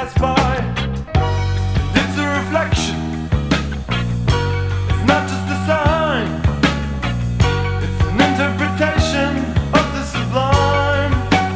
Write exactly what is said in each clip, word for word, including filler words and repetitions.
pass by. And it's a reflection, it's not just a sign, it's an interpretation of the sublime.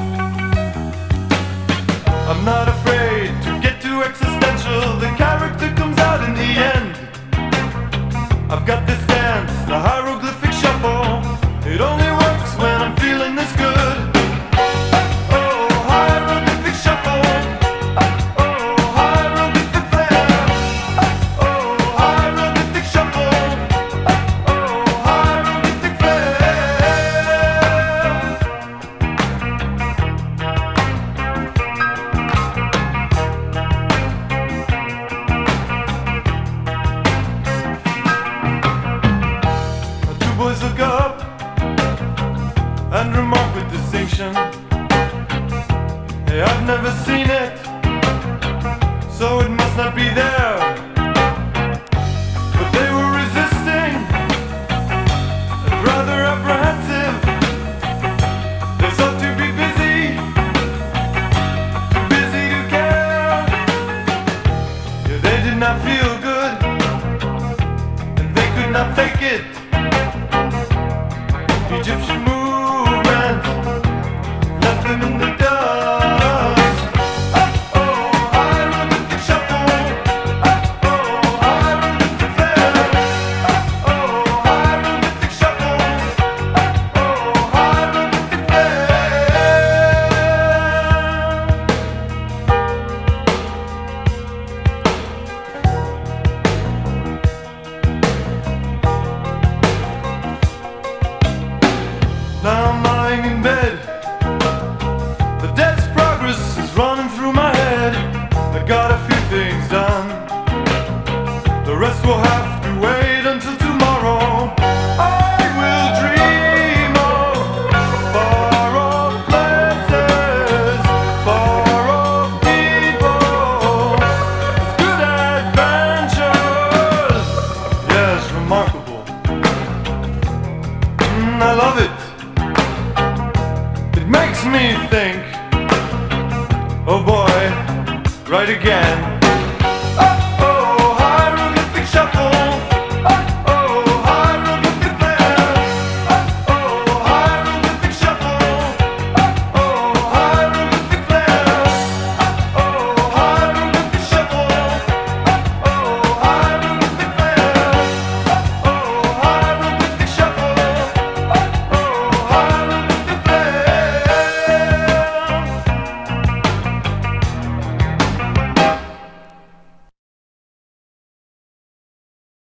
I'm not afraid to get too existential, the character comes out in the end. I've got this dance, the hieroglyphic shuffle, it only works when I'm feeling this good. Oh, hieroglyphic shuffle. Oh, hieroglyphic flair. Oh, hieroglyphic shuffle. Oh, hieroglyphic flair. Two boys look up and remark with distinction, hey, I've never seen it, so it must not be there. But they were resisting and rather apprehensive. They sought to be busy, too busy to care. Yeah, they did not feel good, and they could not fake it. Egyptian movement left them in the dust. Oh, oh, hieroglyphic shuffle. Oh, oh, hieroglyphic flair. Oh, oh, hieroglyphic shuffle. Oh, oh, hieroglyphic flair. Now I'm lying in bed, the day's progress is running through my head. I got a few things done, the rest will have to wait until tomorrow. I will dream of far-off places, far-off people, good adventures. Yes, remarkable. Mm, I love it. It makes me think, oh boy, right again.